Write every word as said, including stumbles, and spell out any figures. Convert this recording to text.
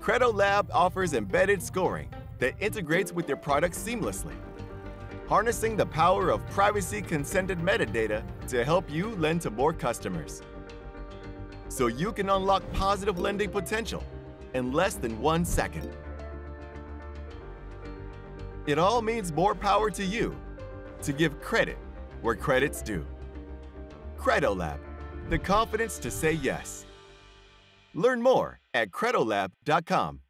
Credolab offers embedded scoring that integrates with your product seamlessly, harnessing the power of privacy-consented metadata to help you lend to more customers, so you can unlock positive lending potential in less than one second. It all means more power to you to give credit where credit's due. Credolab, the confidence to say yes. Learn more at credolab dot com.